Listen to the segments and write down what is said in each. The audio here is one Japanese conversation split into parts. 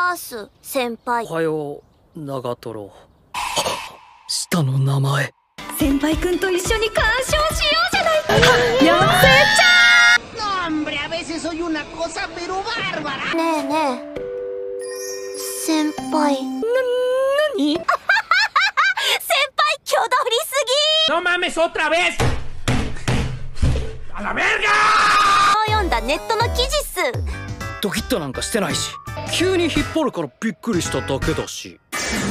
ます、先輩。 おはよう、長瀞。下の名前。 先輩くんと一緒に鑑賞しようじゃないか。やせちゃん。 hombre, a veces soy una cosa pero bárbara. ねえねえ、先輩。 何？ 先輩挙取りすぎ。 No mames otra vez. A la verga. 読んだネットの記事っす。 ドキッとなんかしてないし、急に引っ張るからびっくりしただけだし。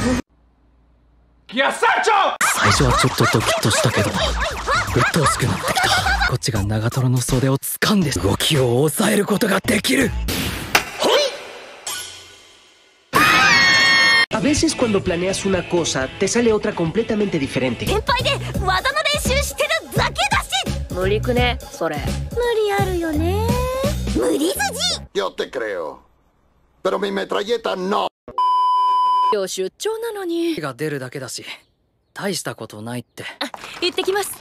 最初はちょっとドキッとしたけど、鬱陶しくなってきた。こっちが長瀞の袖を掴んで動きを抑えることができる。 A veces cuando planeas una cosa, te sale otra completamente diferente. 先輩で技の練習してるだけだし。 無理くね、それ。 無理あるよね。無理筋。 Yo te creo. Pero mi metralleta no. 今日出張なのに。 手が出るだけだし、大したことないって。 行ってきます。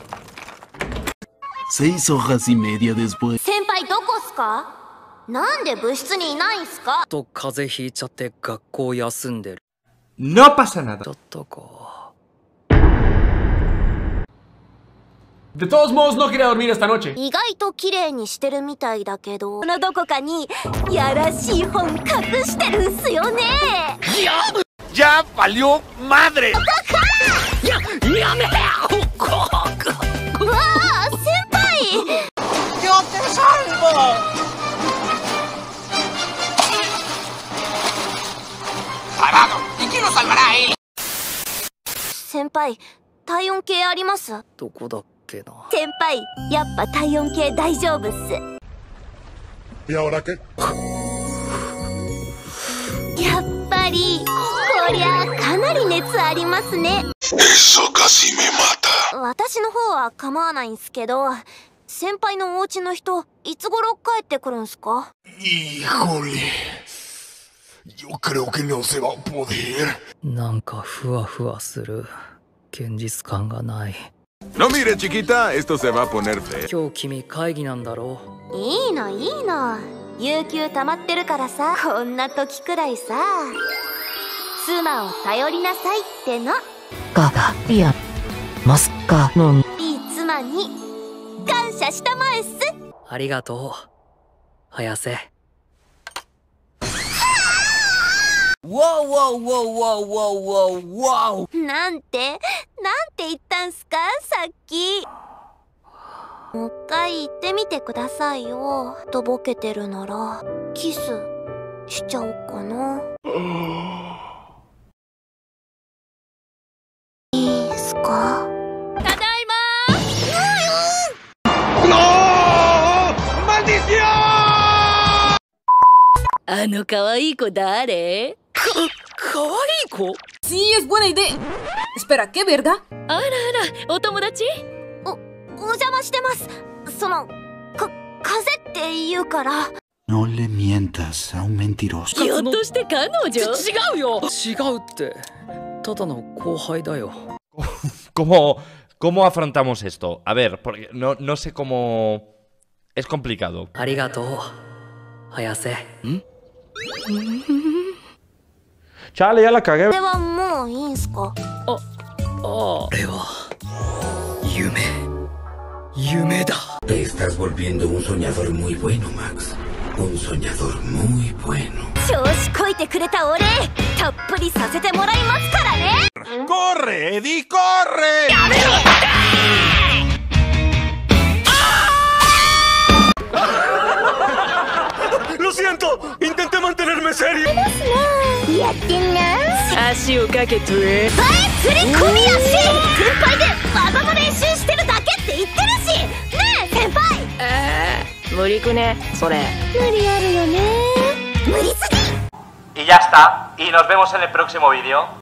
6 horas y media después. 先輩どこっすか？なんで部室にいないんすか？ と風邪ひいちゃって学校休んでる。 No pasa nada. だったか。 De todos modos no quería dormir esta noche. 意外と綺麗にしてるみたいだけど、このどこかにやらしい本隠してるんすよね。 ¡Ya valió madre! やめて！ うわあ、先輩。 Yo te salvo. Parado. ¿Y quién nos salvará a él? 先輩、体温計あります？ どこだっけな。 先輩、やっぱ体温計大丈夫っす。 ¿Y ahora qué? やっぱりこりゃかなり熱ありますね。 Eso casi me mata. 私の方は構わないんすけど、先輩のお家の人いつ頃帰ってくるんすか？ Híjole. Yo creo que no se va a poder. なんかふわふわする。現実感がない。 No mire, chiquita, esto se va a poner feo. 今日君会議なんだろう。 いいのいいの、有給溜まってるからさ、こんな時くらいさ、妻を頼りなさいっての。 ガガいやマスカのいい妻に感謝したまえっす。 ありがとう早瀬。 なんて言ったんすかさっき。もう一回言ってみてくださいよ。とぼけてるならキスしちゃおうかな。いいっすか？ ただいま。あの可愛い子誰？ かわいい子？ Sí, es buena idea. Espera, ¿qué verga? あらあら、お友達？ お邪魔してます。その風って言うから。 No le mientas a un mentiroso. ひょっとして彼女？ 違うよ。違うってただの後輩だよ。 ¿Cómo afrontamos esto? A ver, porque no sé cómo... Es complicado. ありがとう早瀬。 Chale, ya la cagué. これはもういいんすか？ あれは夢だ。 Te estás volviendo un soñador muy bueno, Max. Un soñador muy bueno. 調子こいてくれたお礼たっぷりさせてもらいますからね。 ¡Corre, Eddie, corre! ¡Lo siento! ¡Intenté mantenerme serio! やってんな。 足をかけて。 振り込み足。先輩で技の練習してるだけって言ってるしねえ先輩。 無理くね、それ。 無理あるよね。無理すぎ。 Y ya está. Y nos vemos en el próximo vídeo.